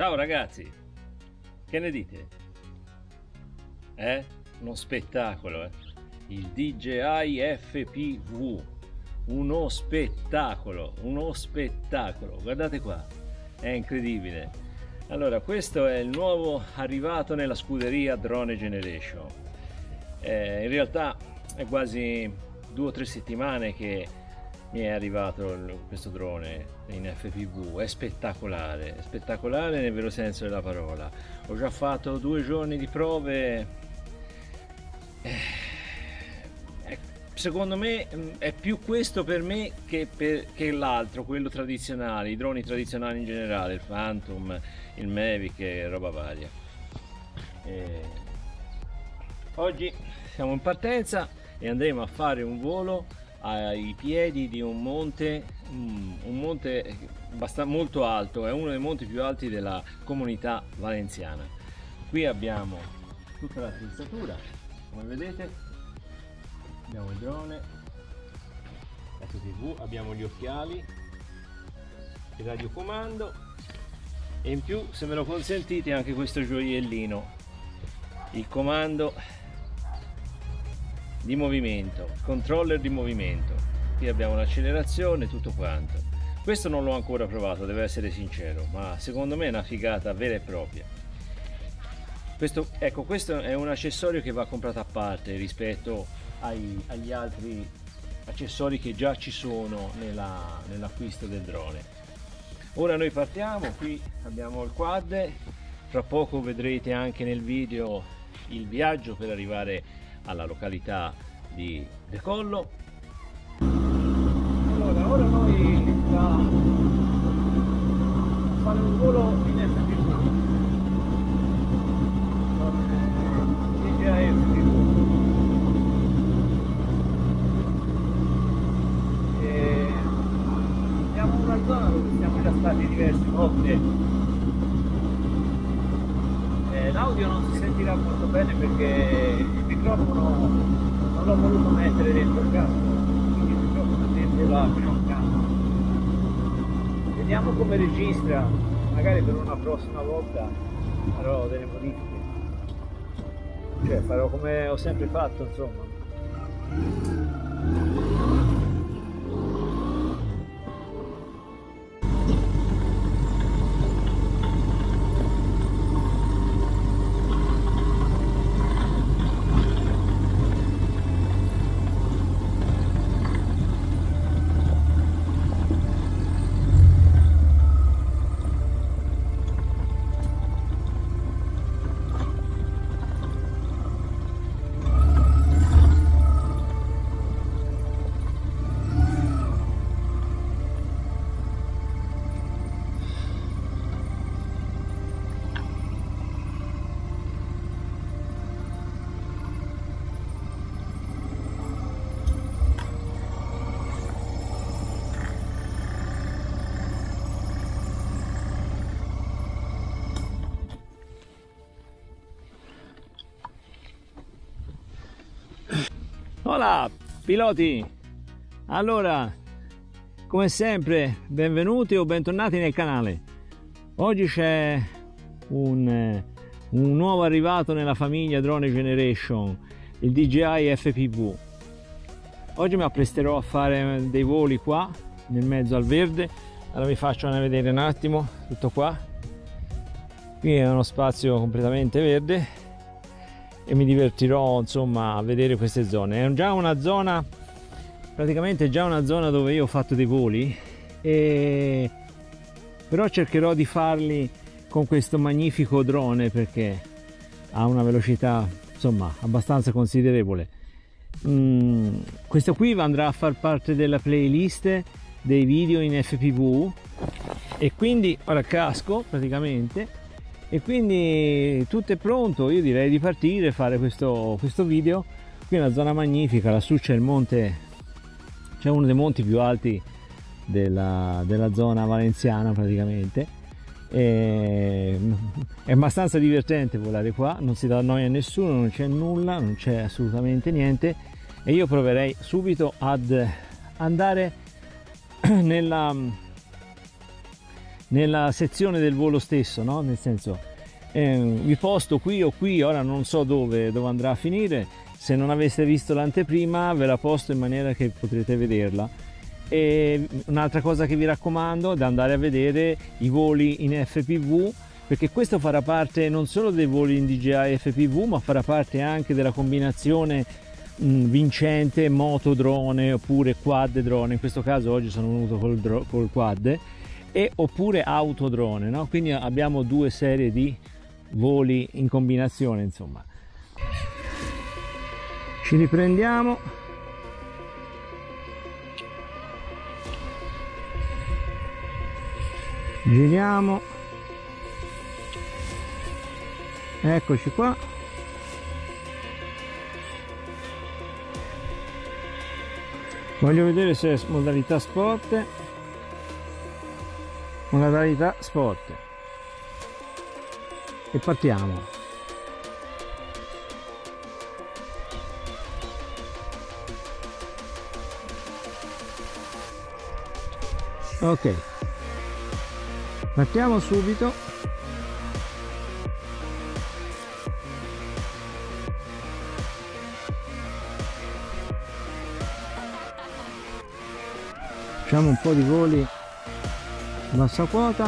Ciao ragazzi, che ne dite? Uno spettacolo, il DJI FPV, uno spettacolo, guardate qua, è incredibile. Allora, questo è il nuovo arrivato nella scuderia Drone Generation. In realtà è quasi 2 o 3 settimane che mi è arrivato questo drone in FPV. È spettacolare nel vero senso della parola. Ho già fatto 2 giorni di prove. Secondo me è più questo per me che l'altro, quello tradizionale, i droni tradizionali in generale, il Phantom, il Mavic e roba varia. Oggi siamo in partenza e andremo a fare un volo ai piedi di un monte molto alto, è uno dei monti più alti della Comunità Valenciana. Qui abbiamo tutta l'attrezzatura, come vedete, abbiamo il drone, FPV, abbiamo gli occhiali, il radiocomando e in più, se me lo consentite, anche questo gioiellino, il comando di movimento, controller di movimento. Qui abbiamo l'accelerazione, tutto quanto. Questo non l'ho ancora provato, devo essere sincero, ma secondo me è una figata vera e propria. Questo è un accessorio che va comprato a parte rispetto agli altri accessori che già ci sono nell'acquisto del drone. Ora noi partiamo, qui abbiamo il quad, fra poco vedrete anche nel video il viaggio per arrivare alla località di decollo. Allora, ora noi iniziamo a fare un volo in FPV, DJI FPV, e siamo in una zona dove siamo già stati diverse volte. L'audio non si sentirà molto bene perché il microfono non l'ho voluto mettere dentro il casco, quindi il microfono è dentro la fianca. Vediamo come registra, magari per una prossima volta farò delle modifiche, cioè farò come ho sempre fatto, insomma. Hola piloti, allora come sempre benvenuti o bentornati nel canale. Oggi c'è un nuovo arrivato nella famiglia Drone Generation, il DJI FPV. Oggi mi appresterò a fare dei voli qua nel mezzo al verde. Allora vi faccio vedere un attimo tutto qua. Qui è uno spazio completamente verde e mi divertirò insomma a vedere queste zone. È già una zona, praticamente già una zona dove io ho fatto dei voli, però cercherò di farli con questo magnifico drone perché ha una velocità insomma abbastanza considerevole. Questo qui andrà a far parte della playlist dei video in FPV e quindi ora casco praticamente. E quindi tutto è pronto, io direi di partire, fare questo video. Qui è una zona magnifica, lassù c'è il monte, c'è uno dei monti più alti della zona valenziana praticamente. È abbastanza divertente volare qua, non si dà noia a nessuno, non c'è nulla, non c'è assolutamente niente e io proverei subito ad andare nella sezione del volo stesso, no? Nel senso, vi posto qui o qui, ora non so dove andrà a finire. Se non aveste visto l'anteprima ve la posto in maniera che potrete vederla. E un'altra cosa che vi raccomando è di andare a vedere i voli in FPV, perché questo farà parte non solo dei voli in DJI FPV, ma farà parte anche della combinazione vincente moto drone oppure quad drone. In questo caso oggi sono venuto col quad, e oppure auto drone, no? Quindi abbiamo due serie di voli in combinazione, insomma. Ci riprendiamo. Giriamo. Eccoci qua. Voglio vedere se è modalità sport. Modalità sport. E partiamo. Ok. Partiamo subito. Facciamo un po' di voli a bassa quota.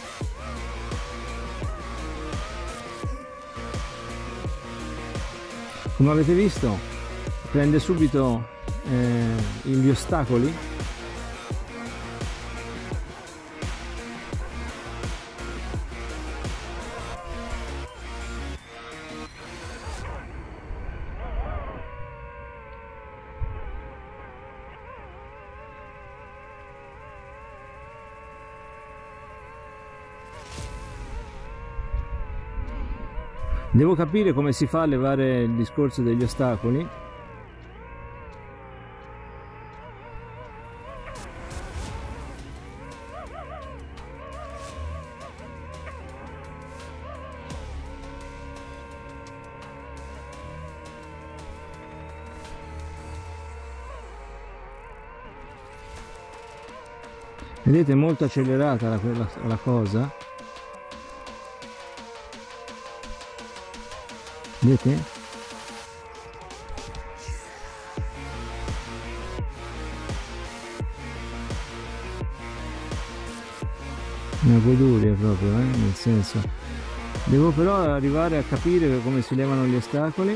Come avete visto, prende subito gli ostacoli. Devo capire come si fa a levare il discorso degli ostacoli. Vedete, è molto accelerata la cosa. Vedete? Una goduria proprio, nel senso. Devo però arrivare a capire come si levano gli ostacoli.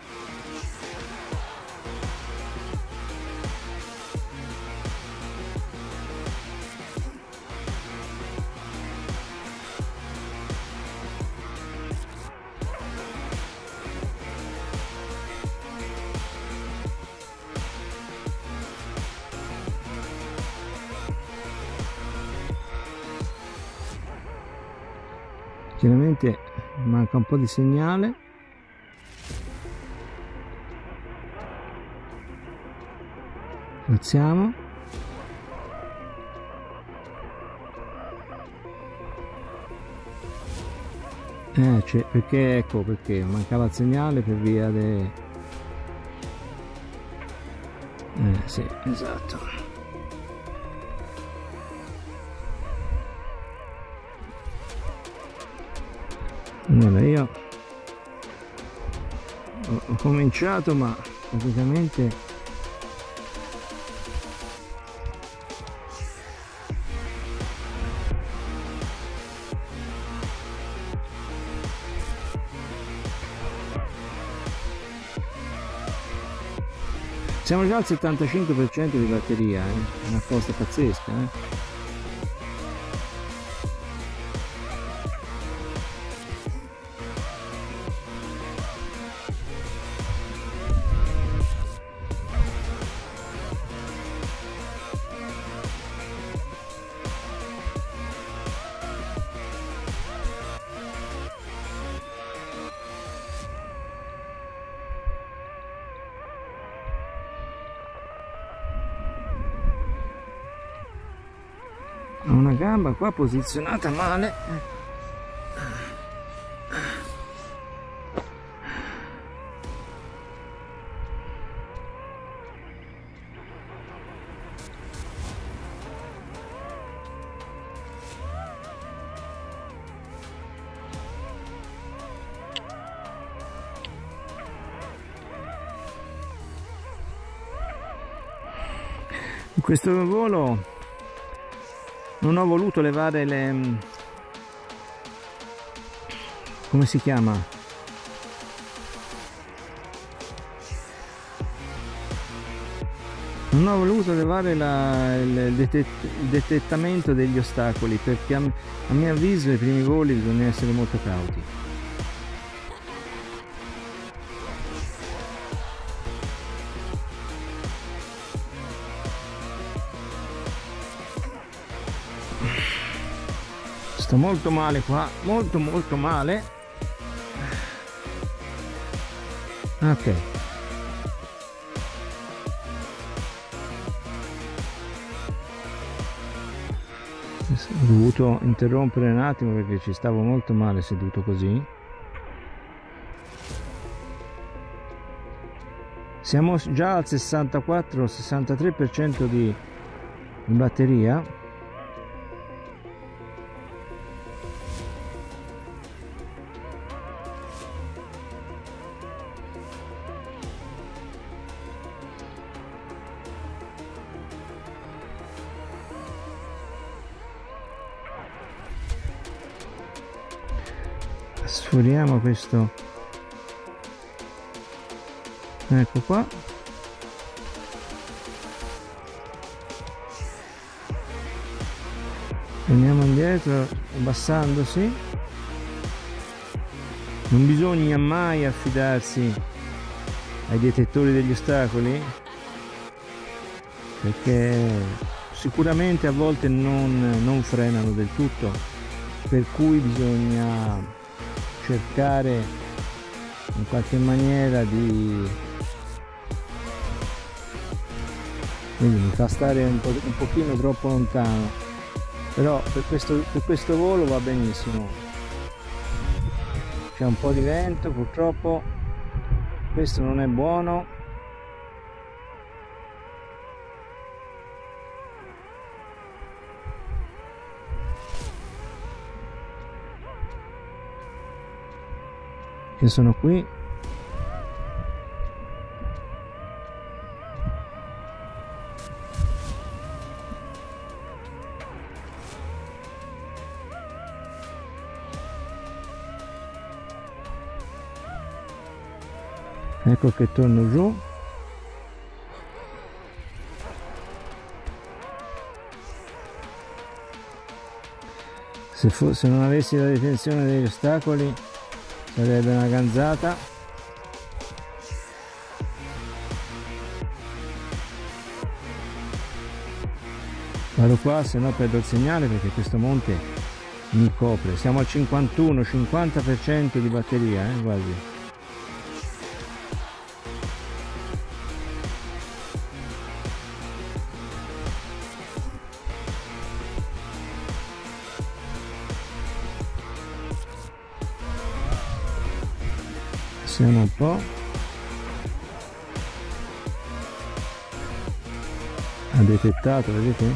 Chiaramente manca un po' di segnale. Forziamo. Perché ecco perché mancava il segnale per via de... sì, esatto. Allora io ho cominciato, ma praticamente siamo già al 75% di batteria, è una cosa pazzesca, Ho una gamba qua posizionata male. In questo volo non ho voluto levare le... come si chiama? Non ho voluto levare il detettamento degli ostacoli, perché a mio avviso ai primi voli bisogna essere molto cauti. Sto molto male qua, molto male. Ok. Ho dovuto interrompere un attimo perché ci stavo molto male seduto così. Siamo già al 64-63% di batteria. Sforiamo questo, ecco qua, andiamo indietro abbassandosi. Non bisogna mai affidarsi ai detettori degli ostacoli, perché sicuramente a volte non frenano del tutto, per cui bisogna cercare in qualche maniera di... Quindi mi fa stare un pochino troppo lontano, però per questo volo va benissimo. C'è un po' di vento purtroppo, questo non è buono. Io sono qui. Ecco che torno giù. Se non avessi la detenzione degli ostacoli sarebbe una ganzata. Vado qua, se no perdo il segnale, perché questo monte mi copre. Siamo al 51-50% di batteria, quasi. Passiamo un po'. Ha detettato, vedete?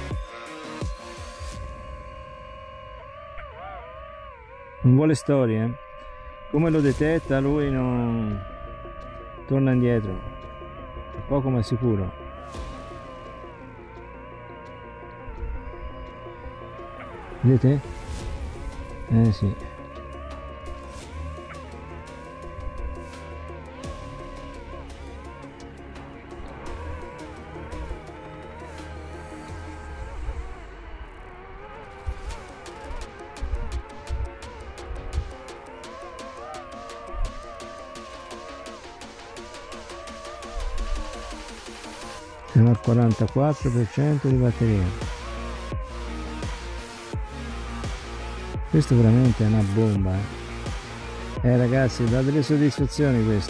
Non vuole storie, come lo detetta lui non torna indietro, è poco ma sicuro. Vedete? Sì. Siamo al 44% di batteria. Questo veramente è una bomba, ragazzi, dà delle soddisfazioni questo.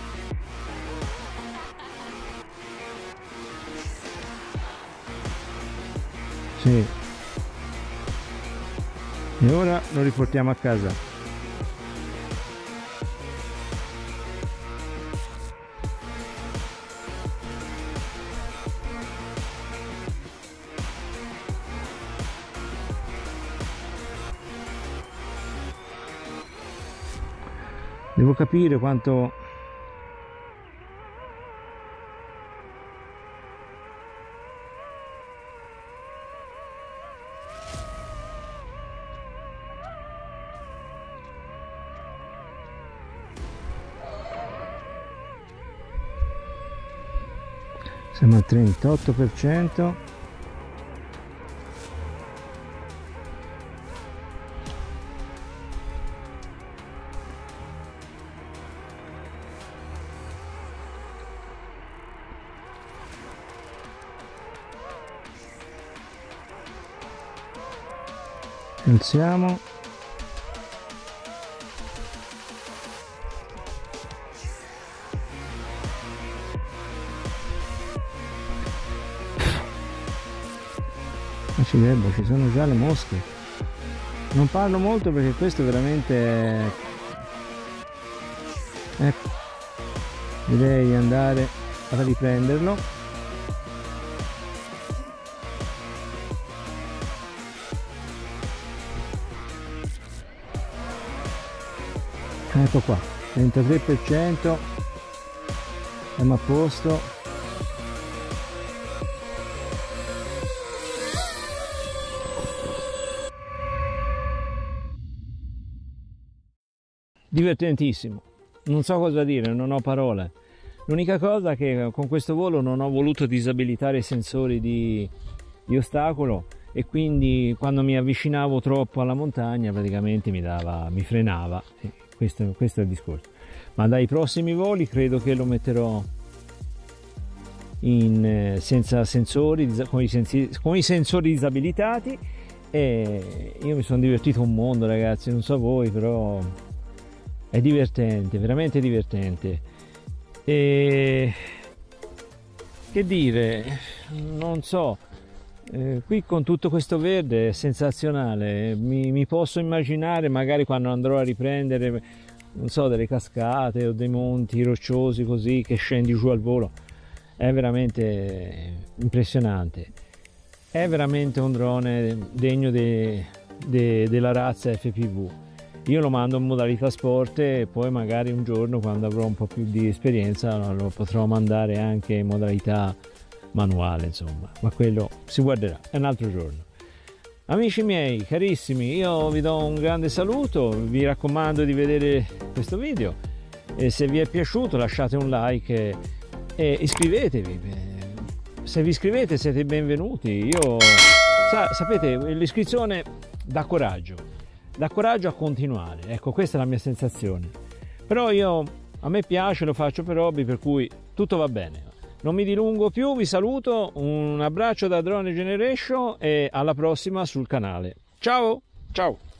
Sì. E ora lo riportiamo a casa. Devo capire quanto Siamo al 38%. Alziamo. Accidenti, ci sono già le mosche. Non parlo molto perché questo veramente ecco, direi andare a riprenderlo. Ecco qua, 33%, siamo a posto. Divertentissimo, non so cosa dire, non ho parole. L'unica cosa è che con questo volo non ho voluto disabilitare i sensori di ostacolo, e quindi quando mi avvicinavo troppo alla montagna praticamente mi frenava. Questo è il discorso. Ma dai prossimi voli credo che lo metterò senza sensori, con i sensori disabilitati, e io mi sono divertito un mondo, ragazzi, non so voi, però è divertente, veramente divertente. E che dire, non so, qui con tutto questo verde è sensazionale. Mi posso immaginare magari quando andrò a riprendere, non so, delle cascate o dei monti rocciosi così, che scendi giù al volo. È veramente impressionante, è veramente un drone degno della razza FPV. Io lo mando in modalità sport e poi magari un giorno, quando avrò un po' più di esperienza, lo potrò mandare anche in modalità manuale, insomma, ma quello si guarderà, è un altro giorno. Amici miei carissimi, io vi do un grande saluto, vi raccomando di vedere questo video, e se vi è piaciuto lasciate un like e iscrivetevi. Se vi iscrivete siete benvenuti. Sapete, l'iscrizione dà coraggio a continuare, ecco, questa è la mia sensazione. Però a me piace, lo faccio per hobby, per cui tutto va bene. Non mi dilungo più, vi saluto, un abbraccio da Drone Generation e alla prossima sul canale. Ciao! Ciao!